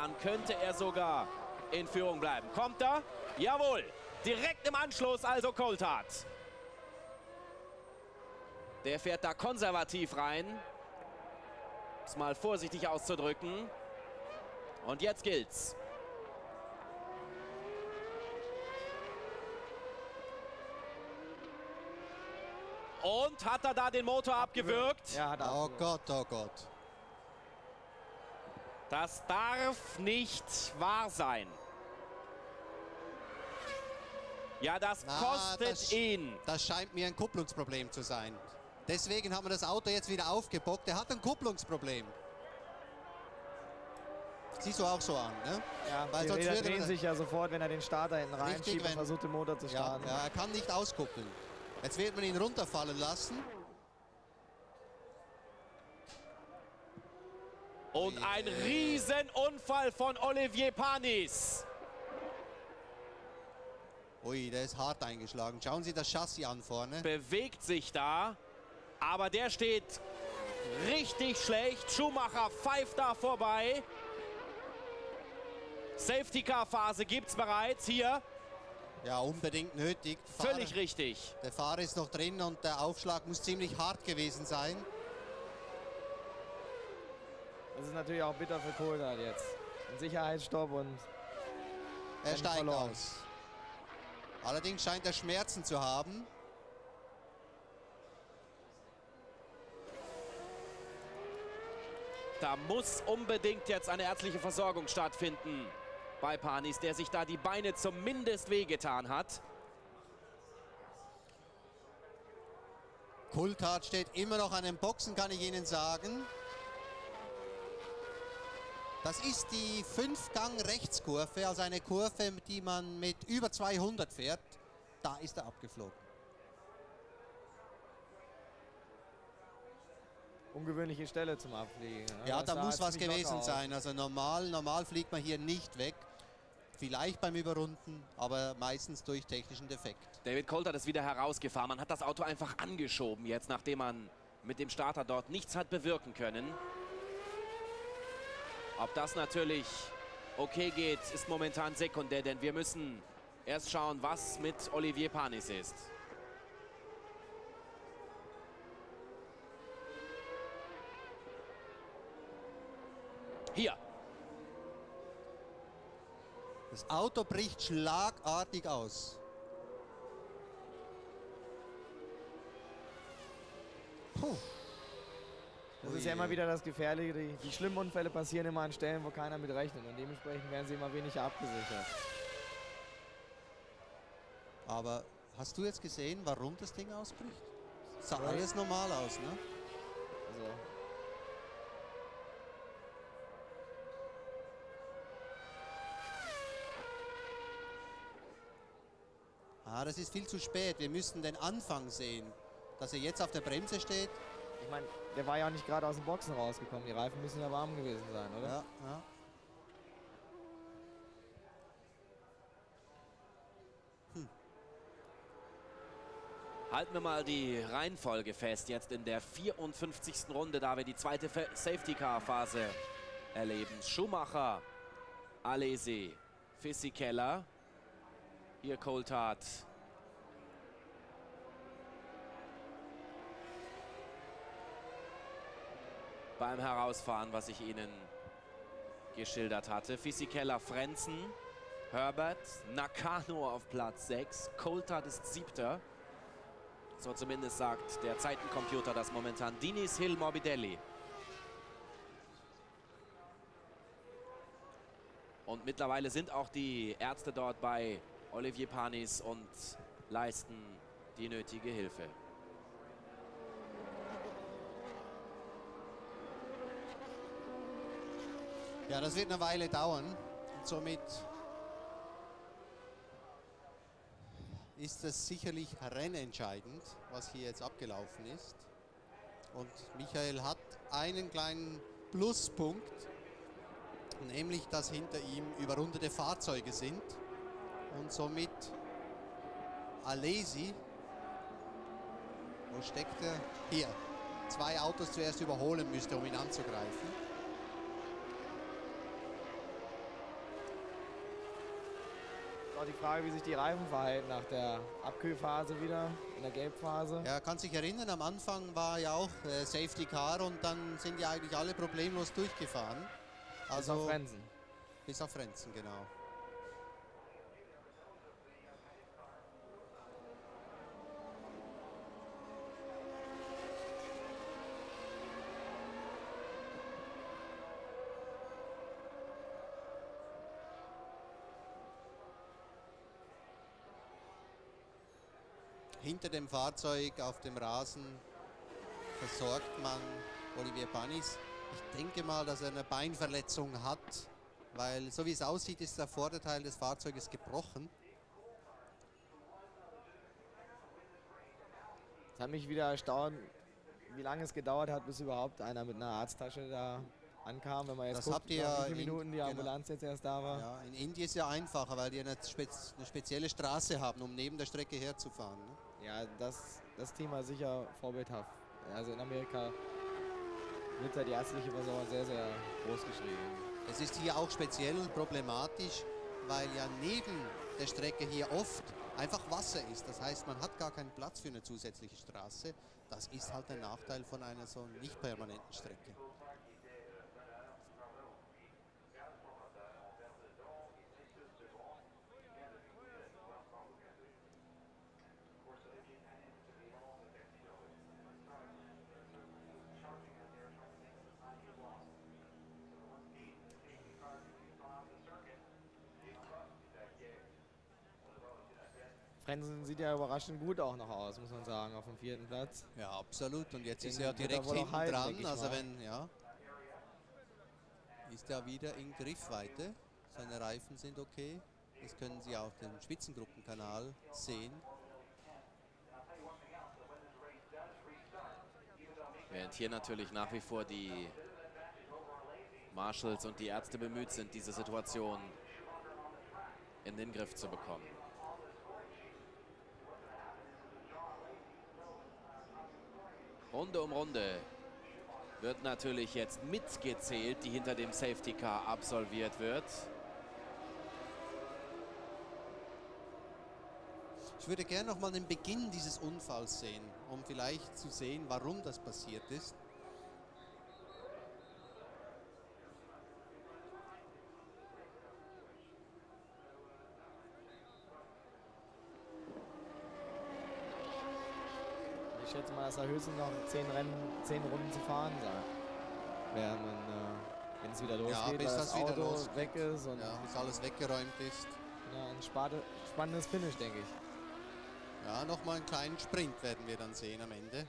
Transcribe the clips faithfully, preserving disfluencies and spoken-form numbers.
dann könnte er sogar in Führung bleiben. Kommt er? Jawohl! Direkt im Anschluss also Coulthard. Der fährt da konservativ rein. Um es mal vorsichtig auszudrücken. Und jetzt gilt's. Und hat er da den Motor abgewürgt? Ja, hat er. Oh Gott, oh Gott. Das darf nicht wahr sein. Ja, das Na, kostet das, ihn. Das scheint mir ein Kupplungsproblem zu sein. Deswegen haben wir das Auto jetzt wieder aufgebockt. Er hat ein Kupplungsproblem. Siehst du auch so an, ne? Ja, Weil die sonst Räder würde drehen man- sich ja sofort, wenn er den Starter hinten Richtig, reinschiebt und wenn- versucht, den Motor zu Ja, starten. ja, er kann nicht auskuppeln. Jetzt wird man ihn runterfallen lassen. Und ein Riesenunfall von Olivier Panis. Ui, der ist hart eingeschlagen. Schauen Sie das Chassis an vorne. Bewegt sich da, aber der steht richtig schlecht. Schumacher pfeift da vorbei. Safety-Car-Phase gibt es bereits hier. Ja, unbedingt nötig. Der Völlig Fahrer, richtig. der Fahrer ist noch drin und der Aufschlag muss ziemlich hart gewesen sein. Das ist natürlich auch bitter für Coulthard jetzt. Ein Sicherheitsstopp und Er Rennen steigt verloren. aus. Allerdings scheint er Schmerzen zu haben. Da muss unbedingt jetzt eine ärztliche Versorgung stattfinden bei Panis, der sich da die Beine zumindest wehgetan hat. Coulthard steht immer noch an den Boxen, kann ich Ihnen sagen. Das ist die Fünf-Gang-Rechtskurve, also eine Kurve, die man mit über zweihundert fährt. Da ist er abgeflogen. ungewöhnliche Stelle zum Abfliegen. Ja, Das da sah muss was ziemlich gewesen locker aus. sein. Also normal, normal fliegt man hier nicht weg. Vielleicht beim Überrunden, aber meistens durch technischen Defekt. David Coulthard ist wieder herausgefahren. Man hat das Auto einfach angeschoben jetzt, nachdem man mit dem Starter dort nichts hat bewirken können. Ob das natürlich okay geht, ist momentan sekundär, denn wir müssen erst schauen, was mit Olivier Panis ist. Hier. Das Auto bricht schlagartig aus. Puh. Das ist ja immer wieder das Gefährliche. Die, die schlimmen Unfälle passieren immer an Stellen, wo keiner mit rechnet. Und dementsprechend werden sie immer weniger abgesichert. Aber hast du jetzt gesehen, warum das Ding ausbricht? Sah alles normal aus, ne? Also, Ah, das ist viel zu spät. Wir müssen den Anfang sehen. Dass er jetzt auf der Bremse steht. ich meine, der war ja auch nicht gerade aus den Boxen rausgekommen. Die Reifen müssen ja warm gewesen sein, oder? Ja, ja. Halten wir mal die Reihenfolge fest, jetzt in der vierundfünfzigsten Runde, da wir die zweite Safety-Car-Phase erleben. Schumacher, Alesi, Fisichella, hier Coulthard. Beim Herausfahren, was ich Ihnen geschildert hatte. Fisichella, Frentzen, Herbert, Nakano auf Platz sechs, Coulthard ist siebter. So zumindest sagt der Zeitencomputer das momentan. Diniz, Hill, Morbidelli. Und mittlerweile sind auch die Ärzte dort bei Olivier Panis und leisten die nötige Hilfe. Ja, das wird eine Weile dauern. Und somit ist es sicherlich rennentscheidend, was hier jetzt abgelaufen ist. Und Michael hat einen kleinen Pluspunkt, nämlich dass hinter ihm überrundete Fahrzeuge sind und somit Alesi, wo steckt er? Hier, zwei Autos zuerst überholen müsste, um ihn anzugreifen. Auch die Frage, wie sich die Reifen verhalten nach der Abkühlphase wieder, in der Gelbphase. Ja, kann sich erinnern, am Anfang war ja auch äh, Safety Car und dann sind ja eigentlich alle problemlos durchgefahren. Also, bis auf Frenzen. Bis auf Frenzen, genau. Hinter dem Fahrzeug auf dem Rasen versorgt man Olivier Panis. Ich denke mal, dass er eine Beinverletzung hat, weil so wie es aussieht, ist der Vorderteil des Fahrzeuges gebrochen. Es hat mich wieder erstaunt, wie lange es gedauert hat, bis überhaupt einer mit einer Arzttasche da ankam. Wenn man jetzt Das guckt, habt ihr nach ja wie viele in- Minuten die genau. Ambulanz jetzt erst da war. Ja, in Indien ist ja einfacher, weil die eine, spez eine spezielle Straße haben, um neben der Strecke herzufahren. Ne? Ja, das, das Team war sicher vorbildhaft. Also in Amerika wird da die ärztliche Versorgung sehr, sehr groß geschrieben. Es ist hier auch speziell problematisch, weil ja neben der Strecke hier oft einfach Wasser ist. Das heißt, man hat gar keinen Platz für eine zusätzliche Straße. Das ist halt ein Nachteil von einer so nicht permanenten Strecke. Frenzen sieht ja überraschend gut auch noch aus, muss man sagen, auf dem vierten Platz. Ja, absolut. Und jetzt Den ist er wird er direkt wohl auch hinten halten, dran. denke ich Also mal. wenn, ja, ist er wieder in Griffweite. Seine Reifen sind okay. Das können Sie auf dem Spitzengruppenkanal sehen. Während hier natürlich nach wie vor die Marshals und die Ärzte bemüht sind, diese Situation in den Griff zu bekommen. Runde um Runde wird natürlich jetzt mitgezählt, die hinter dem Safety Car absolviert wird. Ich würde gerne noch mal den Beginn dieses Unfalls sehen, um vielleicht zu sehen, warum das passiert ist. Ich schätze mal, dass er höchstens noch zehn Rennen, zehn Runden zu fahren sei. Während man, äh, wenn es wieder losgeht, bis weil das das wieder Auto losgeht. weg ist und Ja, bis alles weggeräumt ist. ja, ein spade- spannendes Finish, denke ich. Ja, nochmal einen kleinen Sprint werden wir dann sehen am Ende.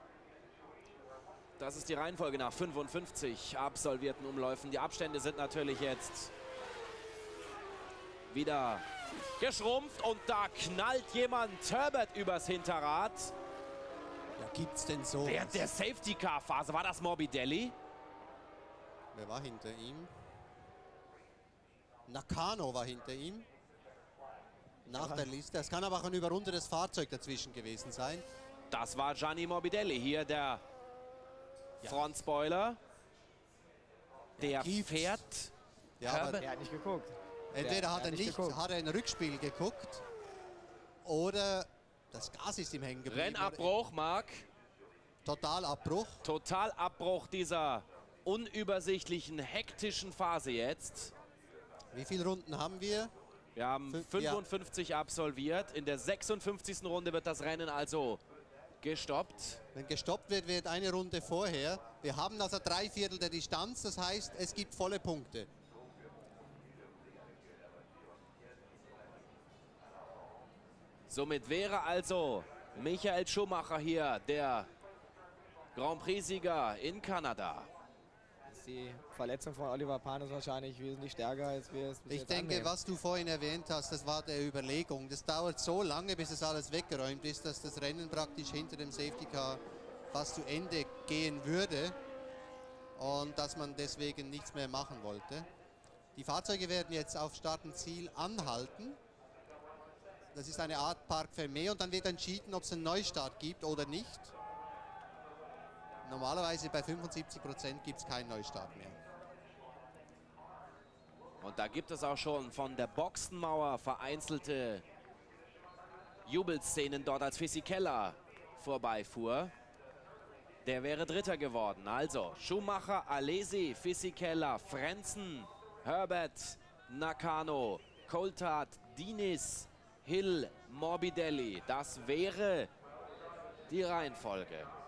Das ist die Reihenfolge nach fünfundfünfzig absolvierten Umläufen. Die Abstände sind natürlich jetzt wieder geschrumpft und da knallt jemand Herbert übers Hinterrad. Ja, gibt's denn so? Während der Safety-Car-Phase, war das Morbidelli? Wer war hinter ihm? Nakano war hinter ihm. Nach Ja. der Liste. Es kann aber auch ein überrundetes Fahrzeug dazwischen gewesen sein. Das war Gianni Morbidelli. Hier der Frontspoiler. Der gibt's. fährt. Ja, aber Herbert. Er hat nicht geguckt. entweder Der- hat der er hat nicht, nicht geguckt. hat er in Rückspiel geguckt oder das Gas ist ihm hängen geblieben. Rennabbruch, Marc. Totalabbruch. Totalabbruch dieser unübersichtlichen, hektischen Phase jetzt. Wie viele Runden haben wir? Wir haben Fünf- fünfundfünfzig absolviert. In der sechsundfünfzigsten Runde wird das Rennen also gestoppt. Wenn gestoppt wird, wird eine Runde vorher. Wir haben also drei Viertel der Distanz, das heißt, es gibt volle Punkte. Somit wäre also Michael Schumacher hier der Grand Prix-Sieger in Kanada. Ist die Verletzung von Oliver Panis wahrscheinlich wesentlich stärker, als wir es bis Ich jetzt denke, annehmen. was du vorhin erwähnt hast, das war der Überlegung. Das dauert so lange, bis das alles weggeräumt ist, dass das Rennen praktisch hinter dem Safety Car fast zu Ende gehen würde und dass man deswegen nichts mehr machen wollte. Die Fahrzeuge werden jetzt auf Start und Ziel anhalten. Das ist eine Art Parc Fermé und dann wird entschieden, ob es einen Neustart gibt oder nicht. Normalerweise bei fünfundsiebzig Prozent gibt es keinen Neustart mehr. Und da gibt es auch schon von der Boxenmauer vereinzelte Jubelszenen dort, als Fisichella vorbeifuhr. Der wäre Dritter geworden. Also Schumacher, Alesi, Fisichella, Frentzen, Herbert, Nakano, Coulthard, Diniz, Hill, Morbidelli. Das wäre die Reihenfolge.